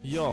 Yo,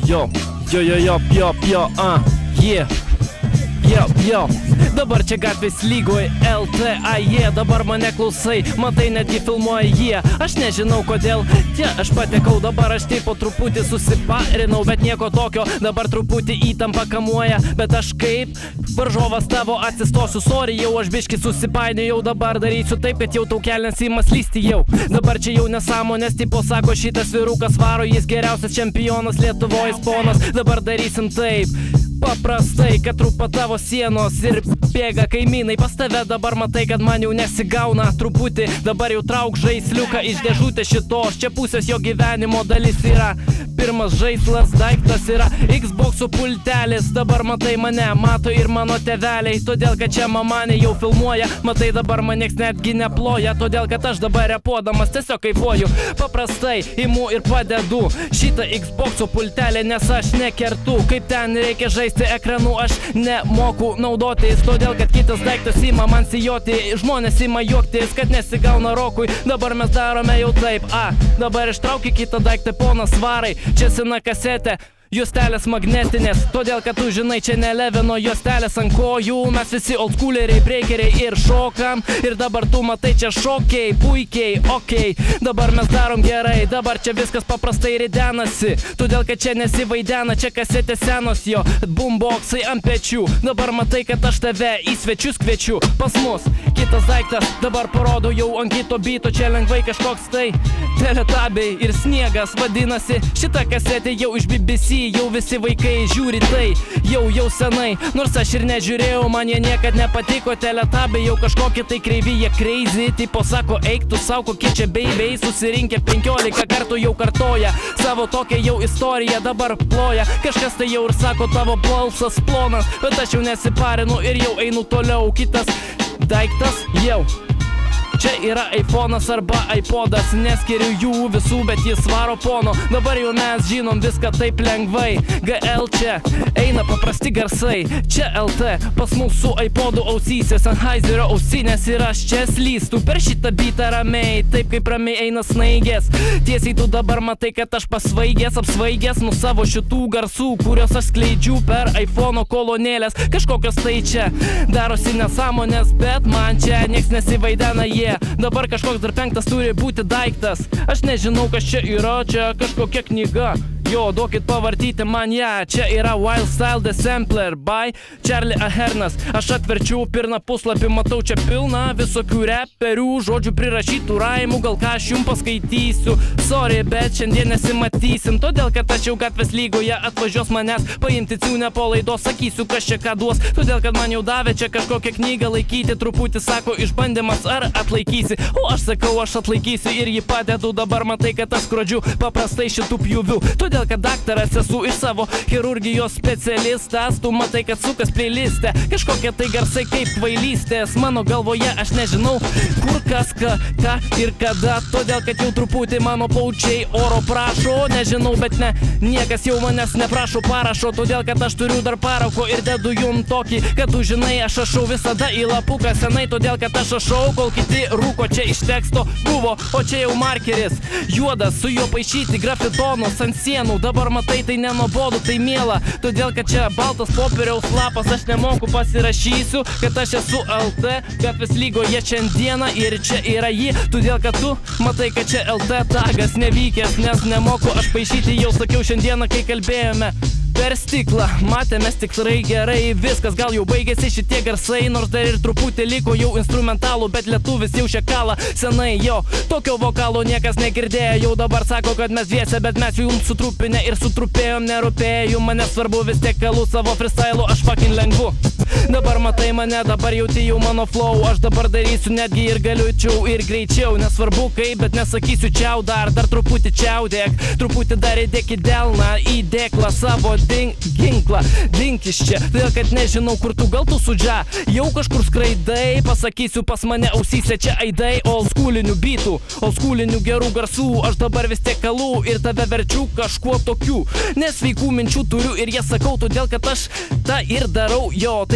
dabar čia gatvės lygoje LTAE, dabar mane klausai, matai netgi filmuoja jie. Aš nežinau kodėl, aš patekau, dabar aš taip po truputį susiparinau, bet nieko tokio, dabar truputį įtampa kamuoja, bet aš kaip varžovas tavo atsistosiu, sorry, jau aš biški susipainiojau, dabar darysiu taip, kad jau tau kelnes įmas lysti jau. Dabar čia jau nesąmonės, tipo sako šitas vyrukas varo, jis geriausias čempionas Lietuvoje ponas, dabar darysim taip. Paprastai, kad trupa tavo sienos ir bėga kaimynai pas tave, dabar matai, kad man jau nesigauna truputį, dabar jau trauk žaisliuką iš dėžutės šitos, čia pusės jo gyvenimo dalis yra. Pirmas žaislas, daiktas yra Xbox'o pultelis, dabar matai mane, mato ir mano tėveliai, todėl kad čia mamane jau filmuoja, matai dabar man nieks netgi neploja, todėl kad aš dabar repuodamas tiesiog kaifuoju, paprastai imu ir padedu šitą Xbox'o pultelį, nes aš nekertu, kaip ten reikia žaisti ekranu, aš nemoku naudotis, todėl kad kitas daiktas ima man sijoti, žmonės ima juoktis, kad nesigauna rokui, dabar mes darome jau taip, dabar ištrauki kitą daiktą ponas varai, čia sena kasetė, juostelės magnetinės, todėl kad tu žinai, čia ne Levino juostelės ant kojų, mes visi oldschooleriai, breakeriai ir šokam, ir dabar tu matai čia šokiai, puikiai, okei, dabar mes darom gerai, dabar čia viskas paprastai ridenasi, todėl kad čia nesivaidena, čia kasetė senos jo, boomboxai ant pečių, dabar matai, kad aš tave į svečius kviečiu, pas mus kitas daiktas, dabar parodo jau ant kito byto, čia lengvai kažkoks tai Teletabiai ir sniegas vadinasi, šita kasetė jau iš BBC, jau visi vaikai žiūri tai, jau senai, nors aš ir nežiūrėjau, man jie niekad nepatiko, Teletabiai jau kažkokie tai kreivi, jie crazy, tipo sako, eik tu sau, kokie čia beibiai, susirinkę 15 kartų jau kartoja, savo tokią jau istoriją dabar ploja, kažkas tai jau ir sako, tavo balsas plonas, bet aš jau nesiparinu ir jau einu toliau, kitas daiktas jau. Čia yra iPhone'as arba iPod'as, neskiriu jų visų, bet jis varo pono, dabar jau mes žinom viską taip lengvai, GL čia eina paprasti garsai, čia LT, pas mūsų iPod'ų ausyse, Sennheiserio ausinės ir aš čia slystu per šitą bitą ramiai, taip kaip ramiai eina snaigės, tiesiai tu dabar matai, kad aš pasvaigęs, apsvaigęs nuo savo šitų garsų, kurios aš skleidžiu per iPhone'o kolonėlės, kažkokios tai čia darosi nesąmonės, bet man čia nieks nesivaidena jie. Dabar kažkoks dar penktas turi būti daiktas, aš nežinau kas čia yra, čia kažkokia knyga, jo, duokit pavartyti man ją, čia yra Wild Style The Sampler by Charlie Ahernas, aš atverčiau pirmą puslapį, matau čia pilna visokių reperių, žodžių prirašytų raimų, gal ką aš jums paskaitysiu, sorry, bet šiandien nesimatysim, todėl kad aš jau gatvės lygoje atvažiuos manęs paimti ciūnę po laidos, sakysiu kas čia ką duos, todėl kad man jau davė čia kažkokią knygą laikyti, truputį sako išbandymas ar atlaikysi, o aš sakau aš atlaikysiu ir jį padedu, dabar matai, kad aš skrodžiu paprastai šitų pjūvių, todėl kad daktaras esu ir savo chirurgijos specialistas, tu matai, kad sukas playlistė, kažkokie tai garsai kaip kvailystės, mano galvoje aš nežinau, kur kas, ką ir kada, todėl kad jau truputį mano plaučiai oro prašo, nežinau, bet ne, niekas jau manęs neprašo parašo, todėl kad aš turiu dar parako ir dedu jum tokį, kad tu žinai, aš rašau visada į lapuką senai, todėl kad aš rašau, kol kiti rūko, čia iš teksto buvo, o čia jau markeris, juodas, su juo paišyti grafitonos ant sienų, dabar matai, tai nenuobodu, tai miela, todėl kad čia baltas popieriaus lapas, aš nemoku pasirašysiu, kad aš esu LT, gatvės lygoje šiandieną ir čia yra jį, todėl kad tu matai, kad čia LT tagas nevykęs, nes nemoku aš paišyti, jau sakiau šiandieną, kai kalbėjome per stiklą, matėmės tikrai gerai, viskas gal jau baigėsi šitie garsai, nors dar ir truputį liko jau instrumentalų, bet lietuvis jau šią kalą senai, jo, tokio vokalo niekas negirdėjo, jau dabar sako, kad mes dviese, bet mes jums sutrupinę ir sutrupėjom, nerūpėjo, mane svarbu vis tiek kalu savo freestylu, aš fucking lengvu. Dabar matai mane, dabar jauti jau mano flow, aš dabar darysiu netgi ir galiučiau ir greičiau, nesvarbu kaip, bet nesakysiu čiau dar truputį čiaudėk, truputį dar įdėk į delną, į dėklą savo ginklą, dink iš čia, todėl kad nežinau kur tu, gal tu sudžia, jau kažkur skraidai, pasakysiu pas mane ausyse čia aidai, oldschoolinių beatų, oldschoolinių gerų garsų, aš dabar vis tiek kalu ir tave verčiu kažkuo tokių, nesveikų minčių turiu ir jas sakau, todėl kad aš tą ir darau, jo, tai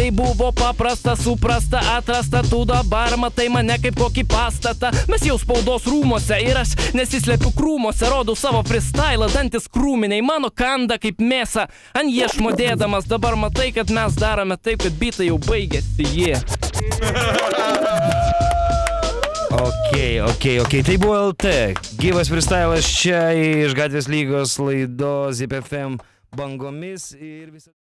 tai buvo paprasta, suprasta, atrasta, tu dabar matai mane kaip kokį pastatą. Mes jau spaudos rūmose ir aš nesislepiu krūmose, rodau savo freestylą, dantis krūminiai, mano kanda kaip mėsa, ant iešmo dėdamas, dabar matai, kad mes darome taip, kad bitai jau baigėsi, jie. Ok, tai buvo LT, gyvas freestylas čia iš Gatvės lygos laidos ZIP FM bangomis ir visą...